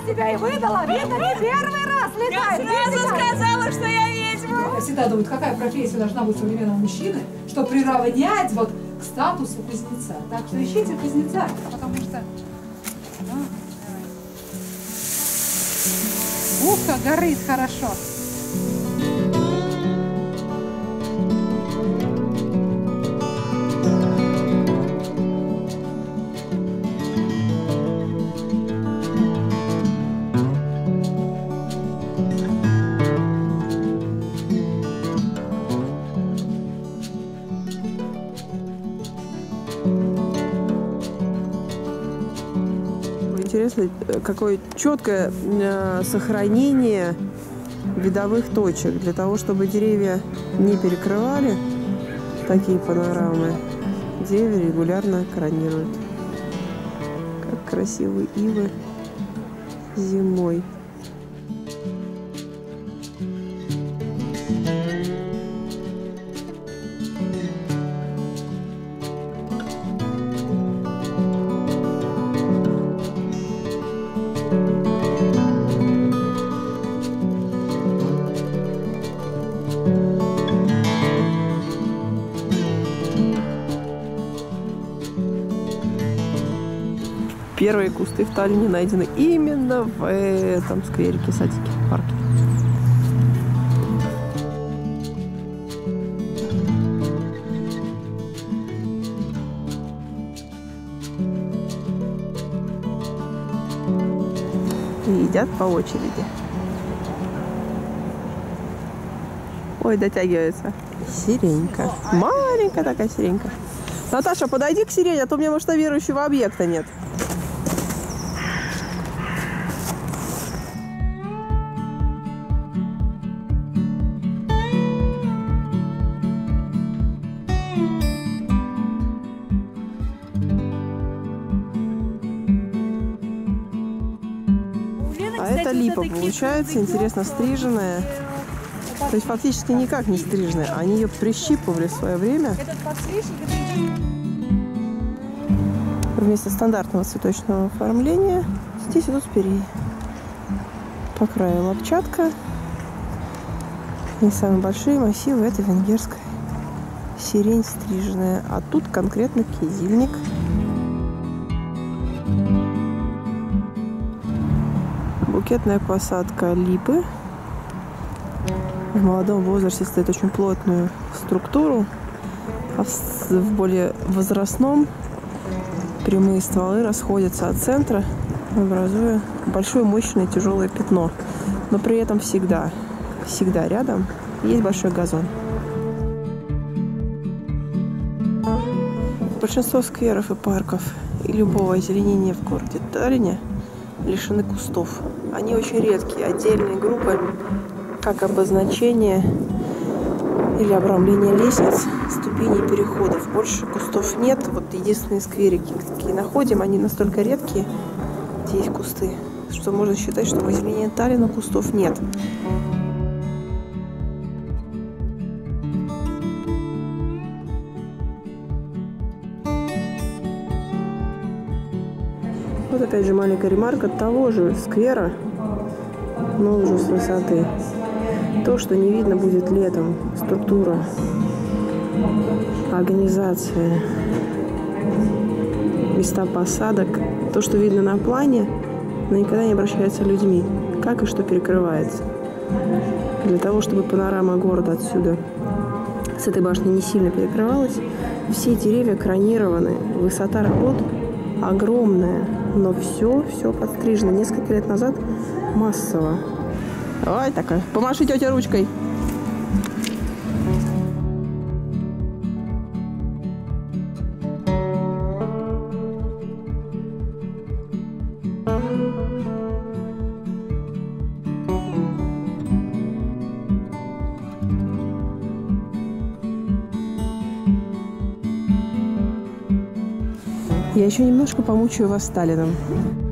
тебя и выдала. Видно, не первый раз летает. Я сразу сказала, что я ведьма. Всегда думают, какая профессия должна быть у современного мужчины, чтобы приравнять вот к статусу кузнеца. Так что ищите кузнеца, потому что... Ух, как горит хорошо. Интересно, какое четкое сохранение видовых точек. Для того, чтобы деревья не перекрывали такие панорамы, деревья регулярно кронируют. Как красивые ивы зимой. Первые кусты в Таллине найдены именно в этом скверике, садике, парке. И едят по очереди. Ой, дотягивается. Сиренька. Маленькая такая сиренька. Наташа, подойди к сирене, а то у меня масштабирующего объекта нет. А это липа получается, интересно стриженная. То есть фактически никак не стриженная. Они ее прищипывали в свое время. Вместо стандартного цветочного оформления здесь идут спиреи. По краю лапчатка. И самые большие массивы это венгерская сирень стриженная. А тут конкретно кизильник. Букетная посадка липы. В молодом возрасте стоит очень плотную структуру, а в более возрастном прямые стволы расходятся от центра, образуя большое, мощное, тяжелое пятно. Но при этом всегда рядом есть большой газон. Большинство скверов и парков и любого озеленения в городе Таллине лишены кустов. Они очень редкие, отдельные группы, как обозначение или обрамление лестниц, ступеней, переходов. Больше кустов нет. Вот единственные скверики, какие находим, они настолько редкие, где есть кусты, что можно считать, что в озеленении Таллина кустов нет. Вот опять же маленькая ремарка того же сквера, но уже с высоты. То, что не видно будет летом, структура, организация, места посадок, то, что видно на плане, но никогда не обращается людьми, как и что перекрывается. Для того, чтобы панорама города отсюда, с этой башни, не сильно перекрывалась, все деревья кронированы, высота работ огромная, но все подстрижено несколько лет назад массово. Ой, такая. Помаши тетя ручкой. Я еще немножко помучаю вас Таллином.